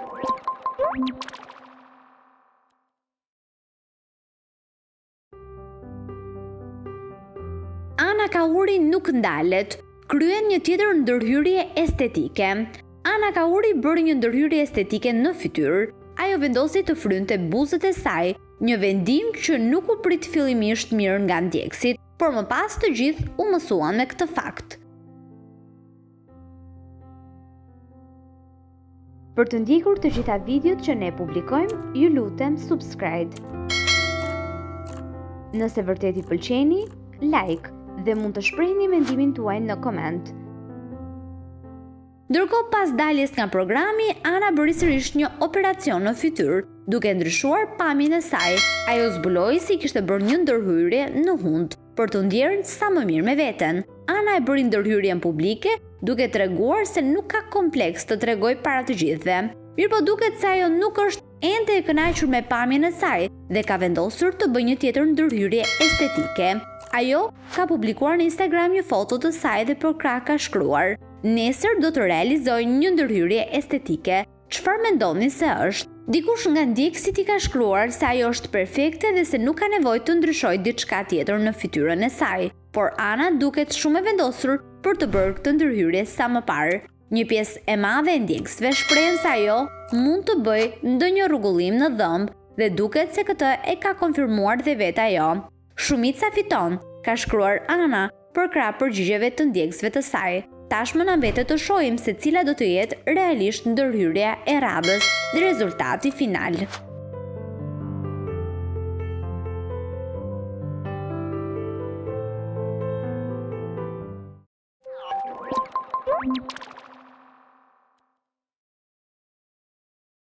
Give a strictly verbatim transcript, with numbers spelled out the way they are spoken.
Ana Kauri nuk ndalet, kryen një tjetër ndërhyrje estetike. Ana Kauri bëri një ndërhyrje estetike në fytyrë. Ajo vendosi të frynte buzët e saj, një vendim që nuk u prit fillimisht mirë nga ndjekësit, por më pas të gjithë u mësuan me këtë fakt. Për të ndjekur të gjitha videot që ne publikojmë, ju lutem subscribe. Nëse vërtet i pëlqeni, like dhe mund të shprehni mendimin tuaj në koment. Ndërkohë pas daljes nga programi, Ana bëri sërish një operacion në fytyrë, duke ndryshuar pamjen e saj. Ajo zbuloi si kishte bërë një ndërhyrje në hund për të ndjerë sa më mirë me veten. Ana e bëri ndërhyrjen publike, duke treguar se nuk ka kompleks të tregoj para të gjithëve. Mirëpo duket se ajo nuk është ende e kënaqur me pamjen e saj dhe ka vendosur të bëjë një tjetër ndërhyrje estetike. Ajo ka publikuar në Instagram një foto të saj dhe për krah ka shkruar: "Nesër do të realizoj një ndërhyrje estetike. Çfarë mendoni se është?" Dikush nga ndjekësit i ka shkruar se ajo është perfekte dhe se nuk ka nevojë të ndryshojë diçka tjetër në fytyrën e saj, por Ana duket shumë e vendosur për të bërë këtë ndërhyrje sa më parë. Një pjesë e madhe e ndjekësve shprehen se ajo mund të bëjë ndonjë rrugullim në dhëmb dhe duket se këtë e ka konfirmuar dhe vetë ajo. "Shumica fiton", ka shkruar Ana për krah përgjigjeve të ndjekësve të saj. Tashmë na mbetet të shohim se cila do të jetë realisht ndërhyrja e radhës dhe rezultati final.